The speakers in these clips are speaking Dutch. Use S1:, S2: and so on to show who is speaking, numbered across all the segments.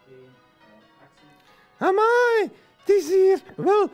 S1: Amai, het is hier wel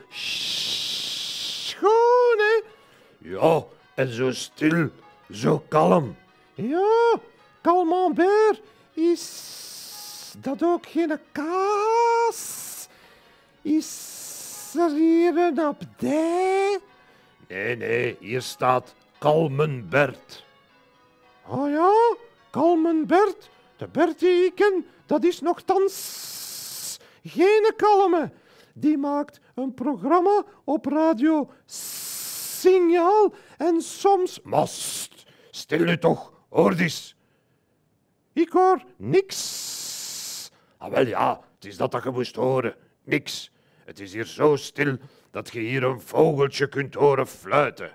S1: schoon, hè?
S2: Ja, en zo stil, zo kalm.
S1: Ja, Camembert, is dat ook geen kaas? Is er hier een abdij?
S2: Nee, hier staat Kalmenbert.
S1: Oh ja, Kalmenbert, de Bert die ik ken, dat is nogthans geen kalme. Die maakt een programma op radio Signaal en soms...
S2: Mast, stil nu toch, hoor eens.
S1: Ik hoor niks.
S2: Ah, wel ja, het is dat je moest horen. Niks. Het is hier zo stil dat je hier een vogeltje kunt horen fluiten.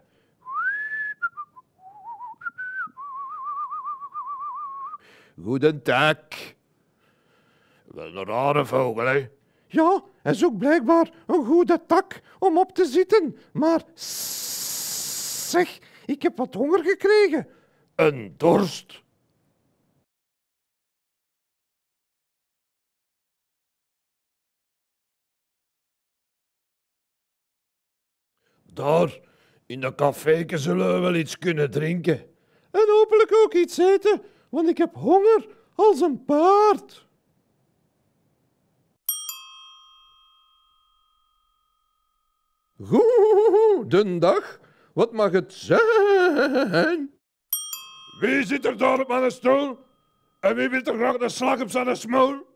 S2: Goedendag. Wel een rare vogel, hè?
S1: Ja, hij zoekt blijkbaar een goede tak om op te zitten. Maar zeg, ik heb wat honger gekregen.
S2: Een dorst. Daar, in dat caféke zullen we wel iets kunnen drinken.
S1: En hopelijk ook iets eten, want ik heb honger als een paard. Goedendag, wat mag het zijn?
S2: Wie zit er daar op mijn stoel? En wie wil er graag een slag op zijn smoel?